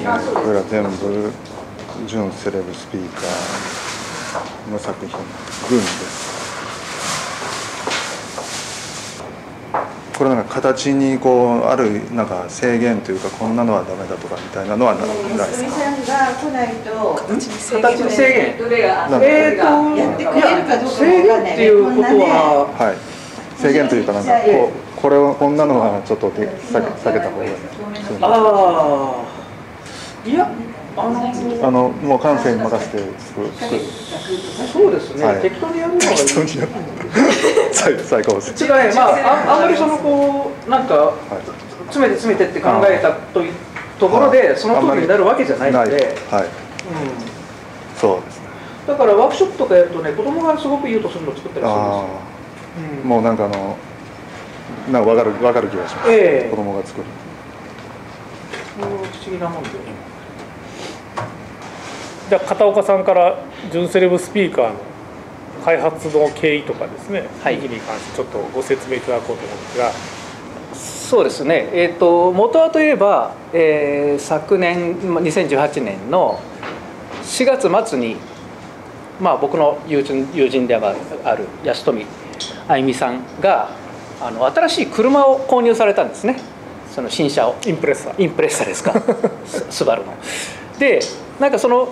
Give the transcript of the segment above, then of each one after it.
これら全部純セレブスピーカーの作品群です。これなんか形にこうあるなんか制限というか、こんなのはダメだとかみたいなのはないですか？ さんが来ないと形に制限。 どれがやってくれるかどうか制限っていうことは、 はい、制限というかなんかこれをこんなのはちょっと避けた方がいい。 ああ、いや。 もう感性に任せて作る。 そうですね、 はい、 適当にやるのがいい。 最高です。 違い、まあ、あんまりそのこうなんか詰めてって考えたところでその通りになるわけじゃないので、 はい、そうですね。 だからワークショップとかやるとね、子供がすごくいい音するのを作ったりするんですよ。 もうなんかなんか分かる気がします。子供が作る。 不思議なもんで。 じゃあ片岡さんから純セレブスピーカーの開発の経緯とかですね、 はい、 意義に関してちょっとご説明いただこうと思うんですが。 そうですね、元はといえば、昨年2018年の4月末に、まあ、僕の友人である安富あゆみさんが新しい車を購入されたんですね。その新車を。 インプレッサーですかスバルの。でなんかその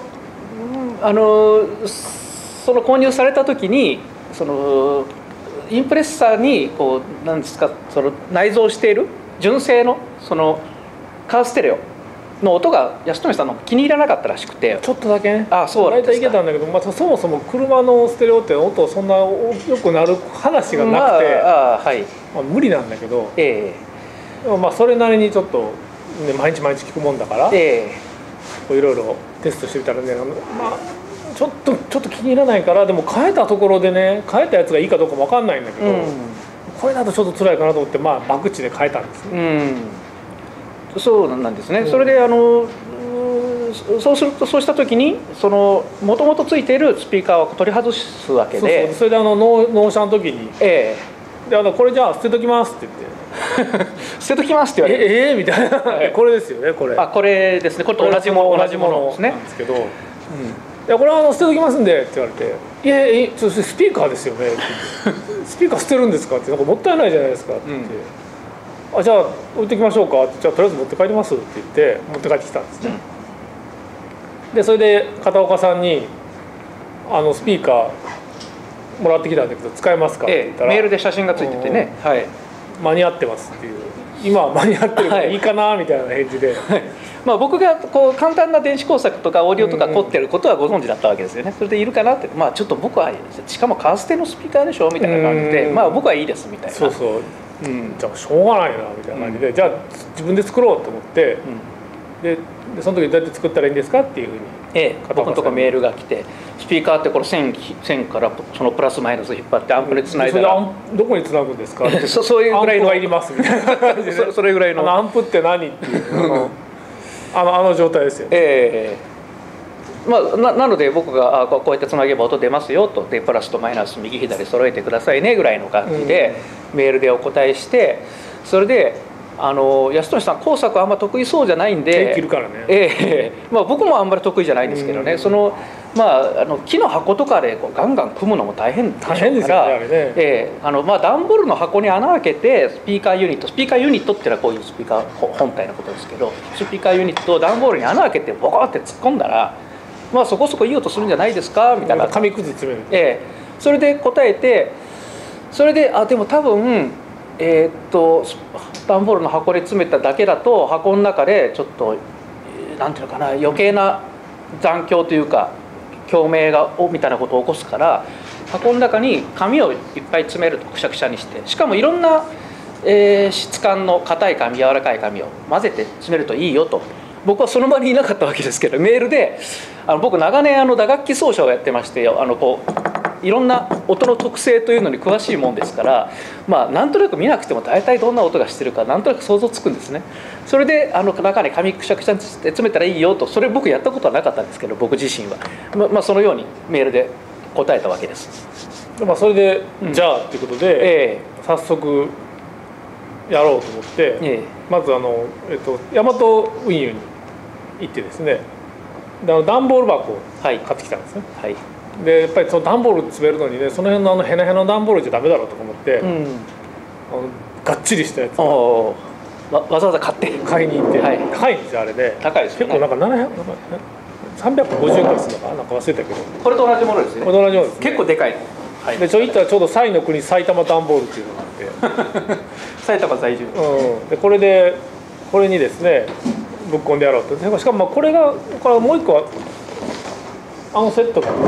購入された時にインプレッサーにこう何ですか、内蔵している純正のカーステレオの音が安富さんの気に入らなかったらしくて、 ちょっとだけね。 そう大体いけたんだけど、まあ、そもそも車のステレオって音そんなよくなる話がなくて、 はい、 まあ、無理なんだけど、まあそれなりにちょっと、ね、毎日聞くもんだから、いろいろテストしてみたらね、まあ、ちょっと気に入らないから、でも変えたところでね、変えたやつがいいかどうか分かんないんだけど、これだとちょっと辛いかなと思って、まあ博打で変えたんですね。 そうなんですね。それでそうした時にもともとついているスピーカーを取り外すわけで、 それで納車の時に「でこれじゃあ捨てときます」って言って 「捨てときます」って言われてみたいなこれですよね、これ。 これですね。これと同じものですね。 なんですけど、いやこれは捨てときますんでって言われて「いやいやスピーカーですよね」って言って「スピーカー捨てるんですか?」って「なんかもったいないじゃないですか」って言って「じゃあ置いてきましょうか」って「じゃあとりあえず持って帰ります」って言って持って帰ってきたんですね。でそれで片岡さんにスピーカーもらってきたんだけど使えますかって言ったら、 メールで写真がついててね、 間に合ってますっていう、今は間に合ってるからいいかなみたいな返事で、 まあ僕がこう簡単な電子工作とかオーディオとか凝ってることはご存知だったわけですよね。それでいるかなって、まあちょっと僕はしかもカーステのスピーカーでしょみたいな感じで、まあ僕はいいですみたいな。 そう、じゃあしょうがないなみたいな感じで、じゃあ自分で作ろうと思って、でその時どうやって作ったらいいんですかっていうふうに、 僕のとこメールが来て、スピーカーってこれ線からそのプラスマイナス引っ張ってアンプにつないだら、 どこにつなぐんですかって、 そういうぐらいのアンプがいりますみたいな感じで、 それぐらいのアンプって何っていうあの状態ですよ。 まあ、なので僕がこうやってつなげば音出ますよと、でプラスとマイナス右左揃えてくださいねぐらいの感じでメールでお答えして、それで安富さん工作あんま得意そうじゃないんで、 切るからね、 まあ、僕もあんまり得意じゃないんですけどね、まあ、木の箱とかでこうガンガン組むのも大変でしょうから、まあ、段ボールの箱に穴開けてスピーカーユニットっていうのはこういうスピーカー本体のことですけど、スピーカーユニットを段ボールに穴開けてボコって突っ込んだら、まあ、そこそこいい音するんじゃないですかみたいな紙くず詰める、 それで答えて、それででも多分段ボールの箱に詰めただけだと箱の中でちょっとなんていうのかな、余計な残響というか共鳴みたいなことを起こすから、箱の中に紙をいっぱい詰めるとくしゃくしゃにして、しかもいろんな、質感の硬い紙柔らかい紙を混ぜて詰めるといいよと。僕はその場にいなかったわけですけど、メールで僕長年打楽器奏者をやってまして、こういろんな音の特性というのに詳しいもんですから、まあ、なんとなく見なくても大体どんな音がしてるかなんとなく想像つくんですね。それで中に紙くしゃくしゃに詰めたらいいよと、それ僕やったことはなかったんですけど、僕自身は、まあ、そのようにメールで答えたわけです。 まあ、それで、じゃあということで、早速やろうと思って、まず大和運輸に行ってですね、で段ボール箱を買ってきたんですね、 はい、 でやっぱりその段ボール詰めるのにね、その辺のヘナヘナの段ボールじゃダメだろうとか思って、がっちりしたやつをわざわざ買いに行って、 高いんですよあれで。 高いですよね。 結構なんか350円ぐらいするのかな、なんか忘れたけど、 これと同じものですね。 これと同じものですね。 結構でかい。 で行ったらちょうどサイの国埼玉段ボールっていうのがあって埼玉在住、 でこれにですねぶっ込んでやろうと。しかもこれもう一個はセットが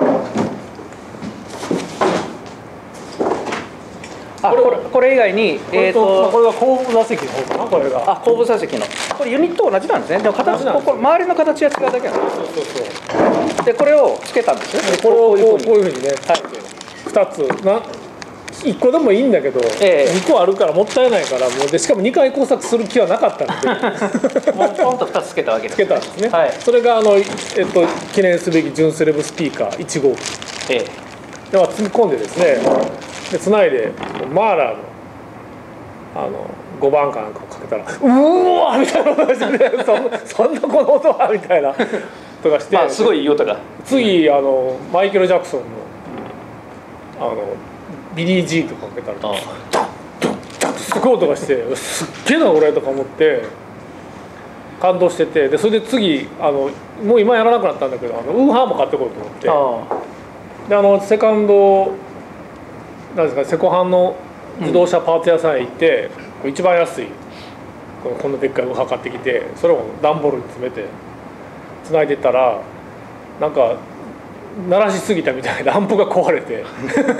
これ以外にこれが後部座席の方かな、これが後部座席のこれユニット同じなんですね。でも形周りの形は違うだけなんです。そうでこれをつけたんですよ。 これをこういうふうにね、2つ1個でもいいんだけど、2個あるからもったいないから、もうでしかも2回工作する気はなかったのでもうポンと2つつけたわけです、ね、 つけたんですね、それが記念すべき純セレブスピーカー1号機、で積み込んでですね、でつないでマーラーの5番かなんかをかけたら「うわ!」みたいな音がしてねそんなこの音はみたいなとかして、 すごいいい音が。 次マイケル・ジャクソンのビリー・ジーンとかかけたらジャンジャンジャンってすごい音がして「すっげえなこれ」とか思って感動してて、でそれで次もう今やらなくなったんだけどウーハーも買ってこようと思って、でセカンドなんですか、セコハンの自動車パーツ屋さんへ行って、一番安いこんなでっかいウーハー買ってきて、それを段ボールに詰めてつないでったら、なんか鳴らしすぎたみたいなランプが壊れて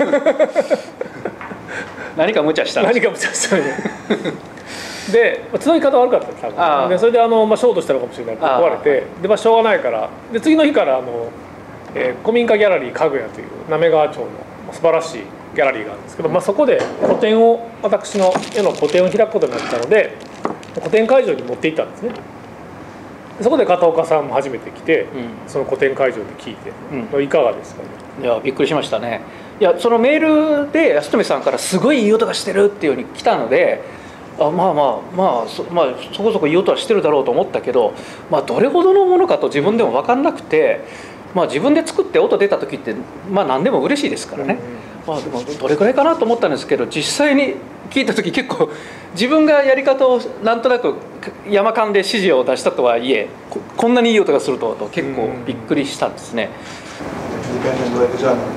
何か無茶したんです。 でつなぎ方悪かったんです多分。でそれでショートしたのかもしれないけど壊れて、でしょうがないから、で次の日から古民家ギャラリーかぐやという滑川町の素晴らしいギャラリーがあるんですけど、そこで私の絵の個展を開くことになったので、個展会場に持って行ったんですね。そこで片岡さんも初めて来て、その個展会場で聞いて、いかがですかね。 いやびっくりしましたね。いやそのメールで安富さんからすごいいい音がしてるっていうふうに来たので、そこそこいい音はしてるだろうと思ったけど、どれほどのものかと自分でも分かんなくて、自分で作って音出た時って何でも嬉しいですからね。でもどれくらいかなと思ったんですけど、実際に聞いた時結構自分がやり方をなんとなく山間で指示を出したとはいえ、こんなにいい音がすると結構びっくりしたんですね。 インディペンデントウェブジャーナルの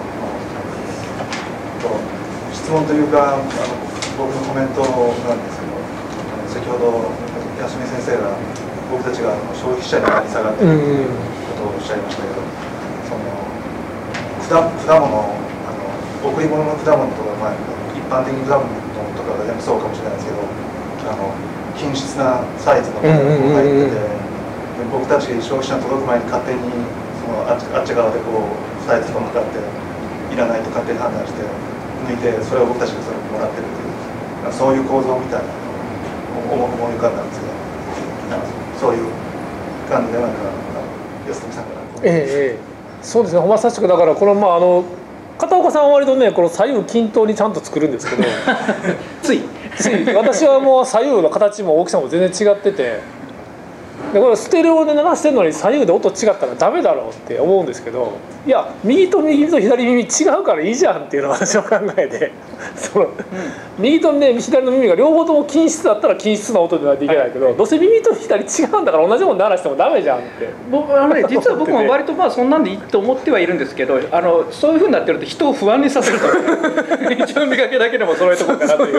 質問というか僕のコメントなんですけど、先ほど安見先生が僕たちが消費者に成り下がっているということをおっしゃいましたけど、その果物贈り物の果物とか、一般的に果物とかが全部そうかもしれないですけど、均質なサイズのものが入ってて、僕たち消費者に届く前に勝手にあっち側でサイズとかっていらないと勝手に判断して抜いて、それを僕たちがそれをもらってるっていう、そういう構造みたいなのを思い浮かんだんですけど、そういう感じで安富さんから。 そうですね、まさしくだからこの片岡さんは割とね、この左右均等にちゃんと作るんですけどつい私はもう左右の形も大きさも全然違ってて、でこれステレオで流してるのに左右で音違ったらダメだろうって思うんですけど、いや右と右と左耳違うからいいじゃんっていうのが私の考えで右と、左の耳が両方とも均質だったら均質な音でないといけないけど、どうせ耳と左違うんだから同じもの鳴らしてもダメじゃんって。 実は僕も割とそんなんでいいと思ってはいるんですけど、そういうふうになってると人を不安にさせると一応見かけだけでも揃えとこうかなという。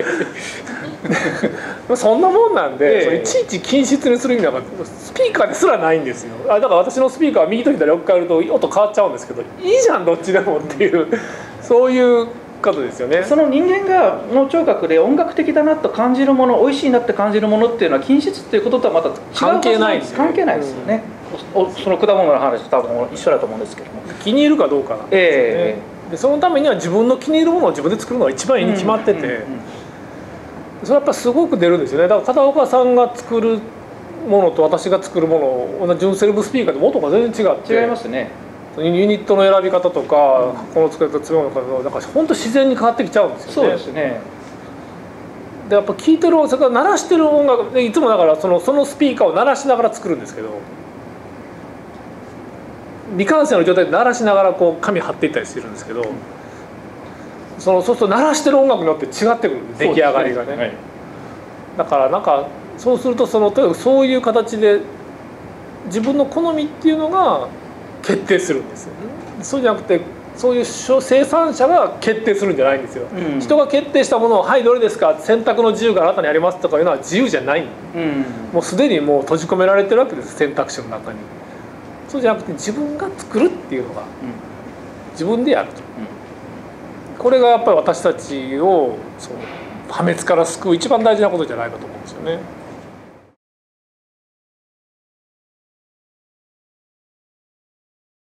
そんなもんなんで、いちいち均質にする意味なんかスピーカーですらないんですよ。だから私のスピーカーは右と左置き換えると音変わっちゃうんですけど、いいじゃんどっちでもっていうそういうことですよね。 その人間の聴覚で音楽的だなと感じるもの、美味しいなって感じるものっていうのは均質っていうこととはまた違う関係ないですよね。 関係ないですよね。その果物の話と多分一緒だと思うんですけども、 気に入るかどうかなんですよね。でそのためには自分の気に入るものを自分で作るのが一番いいに決まってて、それやっぱすごく出るんですよね。だから片岡さんが作るものと私が作るもの、同じ純セレブスピーカーでも音が全然違って違いますね。 ユニットの選び方とか、この作り方、詰め物とか、なんか本当自然に変わってきちゃうんですよね。 そうですね。 でやっぱ聴いてるそれから鳴らしてる音楽でいつもだからそのスピーカーを鳴らしながら作るんですけど、未完成の状態で鳴らしながらこう紙貼っていったりしてるんですけど、そうすると鳴らしてる音楽によって違ってくる出来上がりがね。はい、だからなんかそうするととにかくそういう形で自分の好みっていうのが決定するんですよね。そうじゃなくてそういう生産者が決定するんじゃないんですよ。人が決定したものを「はいどれですか選択の自由があなたにあります」とかいうのは自由じゃない、もうすでにもう閉じ込められてるわけです、選択肢の中に。そうじゃなくて自分が作るっていうのが自分でやると、これがやっぱり私たちを破滅から救う一番大事なことじゃないかと思うんですよね。